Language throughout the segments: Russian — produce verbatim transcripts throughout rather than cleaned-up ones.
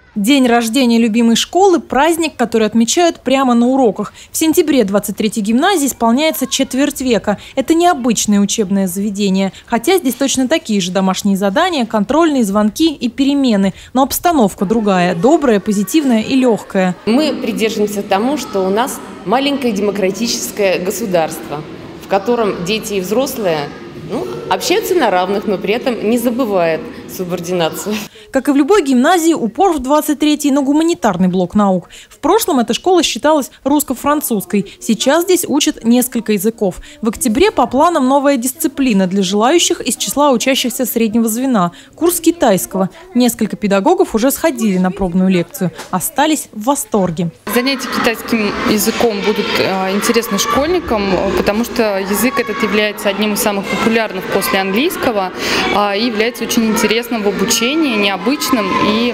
День рождения любимой школы – праздник, который отмечают прямо на уроках. В сентябре двадцать третьей гимназии исполняется четверть века. Это необычное учебное заведение. Хотя здесь точно такие же домашние задания, контрольные, звонки и перемены. Но обстановка другая – добрая, позитивная и легкая. Мы придерживаемся тому, что у нас маленькое демократическое государство, в котором дети и взрослые ну, общаются на равных, но при этом не забывают субординацию. Как и в любой гимназии, упор в двадцать третьей на гуманитарный блок наук. В прошлом эта школа считалась русско-французской. Сейчас здесь учат несколько языков. В октябре по планам новая дисциплина для желающих из числа учащихся среднего звена – курс китайского. Несколько педагогов уже сходили на пробную лекцию. Остались в восторге. Занятия китайским языком будут э, интересны школьникам, потому что язык этот является одним из самых популярных после английского э, и является очень интересным в обучении, необычным и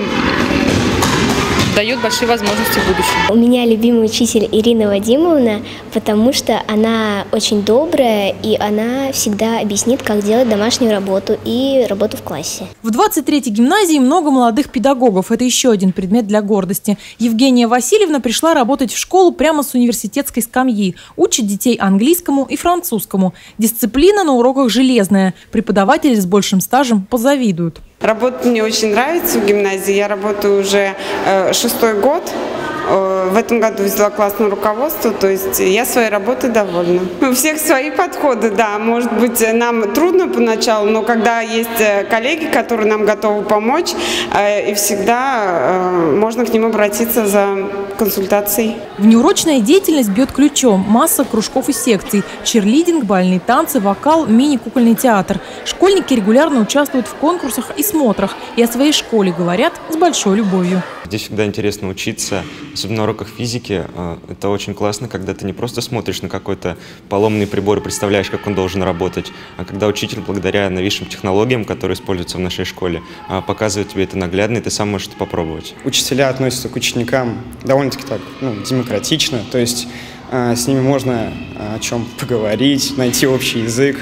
дает большие возможности в будущем. У меня любимый учитель Ирина Вадимовна, потому что она очень добрая и она всегда объяснит, как делать домашнюю работу и работу в классе. В двадцать третьей гимназии много молодых педагогов. Это еще один предмет для гордости. Евгения Васильевна пришла работать в школу прямо с университетской скамьи. Учит детей английскому и французскому. Дисциплина на уроках железная. Преподаватели с большим стажем позавидуют. Работа мне очень нравится в гимназии. Я работаю уже э, шестой год. Э, в этом году взяла классное руководство, то есть я своей работой довольна. У всех свои подходы, да. Может быть, нам трудно поначалу, но когда есть коллеги, которые нам готовы помочь, э, и всегда э, можно к ним обратиться за консультацией. Внеурочная деятельность бьет ключом. Масса кружков и секций. Черлидинг, бальные танцы, вокал, мини-кукольный театр. Школьники регулярно участвуют в конкурсах и смотрах. И о своей школе говорят с большой любовью. Здесь всегда интересно учиться, особенно на уроках физики. Это очень классно, когда ты не просто смотришь на какой-то поломанный прибор и представляешь, как он должен работать, а когда учитель, благодаря новейшим технологиям, которые используются в нашей школе, показывает тебе это наглядно, и ты сам можешь это попробовать. Учителя относятся к ученикам довольно-таки так, ну, демократично, то есть э, с ними можно о чем поговорить, найти общий язык.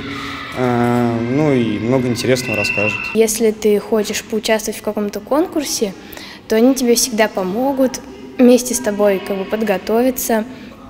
Ну и много интересного расскажут. Если ты хочешь поучаствовать в каком-то конкурсе, то они тебе всегда помогут вместе с тобой как бы подготовиться.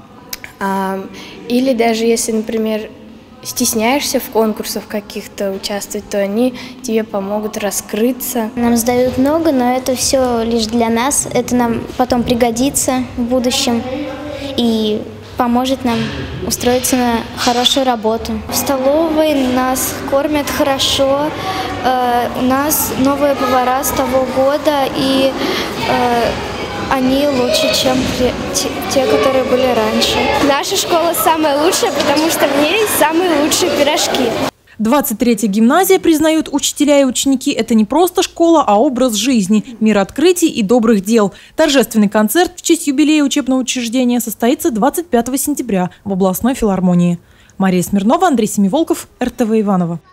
Или даже если, например, стесняешься в конкурсах каких-то участвовать, то они тебе помогут раскрыться. Нам сдают много, но это все лишь для нас. Это нам потом пригодится в будущем и поможет нам устроиться на хорошую работу. В столовой нас кормят хорошо. Э, у нас новые повара с того года, и э, они лучше, чем те, те, которые были раньше. Наша школа самая лучшая, потому что в ней самые лучшие пирожки. двадцать третья гимназия, признают учителя и ученики, это не просто школа, а образ жизни, мир открытий и добрых дел. Торжественный концерт в честь юбилея учебного учреждения состоится двадцать пятого сентября в областной филармонии. Мария Смирнова, Андрей Семиволков, эр тэ вэ Иваново.